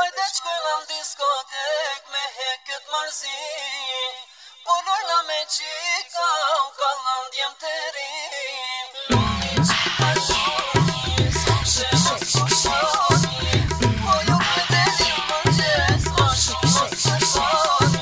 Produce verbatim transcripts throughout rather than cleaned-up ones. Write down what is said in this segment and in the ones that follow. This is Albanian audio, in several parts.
Hajde qkojna n'diskotek me heket marzi, po lojna me qika u kallan djem të ri. Luni qika shoni, sonte mos pushoni, po ju kujteni mëngjes, ma shumë mos pushoni.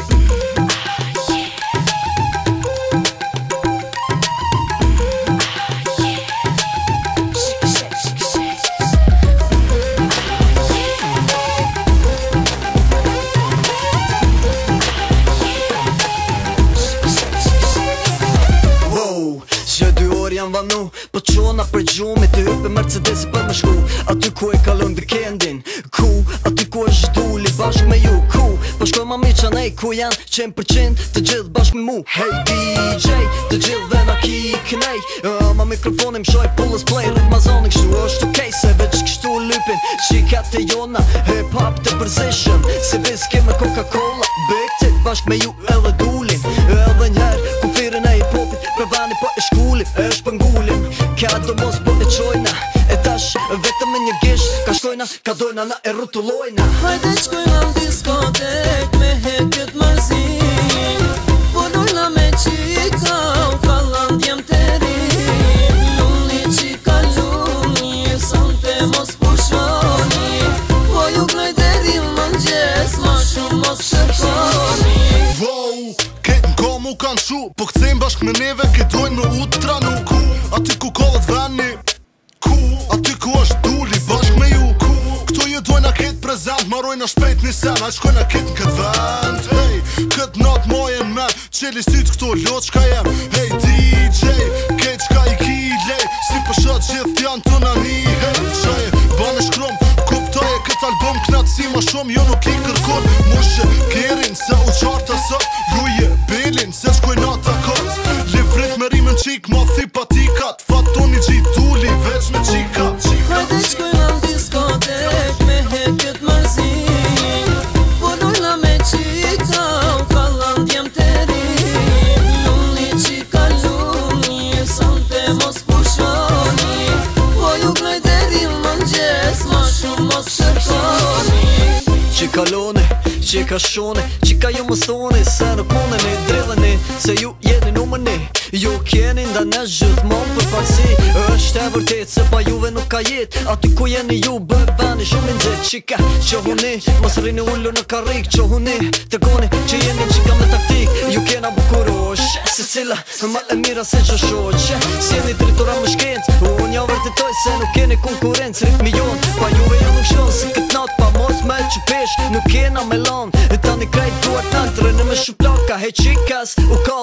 Jam vanu, po qona për gjumë të hype Mercedesi për më shku aty ku e kalon dhe kendin, ku aty ku është duli bashk me ju, ku po shkoj ma mi qa nej ku janë qen për qend të gjithë bashk me mu. Hey D J, të gjithë dhe na ki kënej uh, ma mikrofonim shoj pullës play ritma zonin kështu është okej okay, se veç kështu lypin qikat e jona hip hop të përzishëm se viski me Coca-Cola big tit bashk me ju edhe dulin edhe njerë ku firin e hip hopit për vani po e shkullim e shpëngullim ka do mos po e qojna e tash vetëm me një gish ka shkojna ka dojna na e rrutullojna. Hajde qkojna n'diskotek me heket marzi, po lojna me qika u kallan djem të ri. Luni qika luni, sonte mos pushoni, po ju knoj deri mëngjes, ma shumë mos shërkoni. Wow, kejt n'ko mu kanë shu, po këcejmë bashk me neve ke dojnë me u të tranu. Ku, aty ku kollët veni, ku, aty ku është duli bashk me ju. Ku, këtu ju dojnë a ketë prezent, marojnë a shpejt një sen, a shkojnë a ketë n'kët vend. Hey, këtë natë mojen me, qeli sytë këtu lot shka jem. Hey D J, kejt shka i ki lej, si pëshat gjithë janë të nani. Hey, qaj, bane shkrom, kuptoje këtë album knatësi ma shumë, jo nuk i kërkon. Moshe kerin se u qarta sot, luje belin se shkoj nata kot. Livrit me rimën qik, ma thi patikat, fatoni gjit duli veç me qika. Hajde qkojna n'diskotek me heket marzi, po lojna me qika u kallan djem të ri. Luni qika luni, sonte mos pushoni, po ju knoj deri mëngjes, ma shumë mos shërkoni. Qika lone, qika shone, qika ju më thoni se nuk mune me dridheni se ju jeni numërni. Ju kjeni nda në gjithmon për farsi është e vërtet se pa juve nuk ka jet aty ku jeni ju bërë bani shumë i nxet. Qika që huni mos rini ullu në karik që huni të koni që jeni qika me taktik ju kena bukurosh se cila ma e mira se që shoq si jeni dritura më shkenc unë ja vërtetoj se nuk keni konkurenc ritmi jon pa juve jo nuk shon se këtë nat pa mos me që pesh nuk kena me lan e tani krejt duart në të rënë me shuplaka he qikas u ka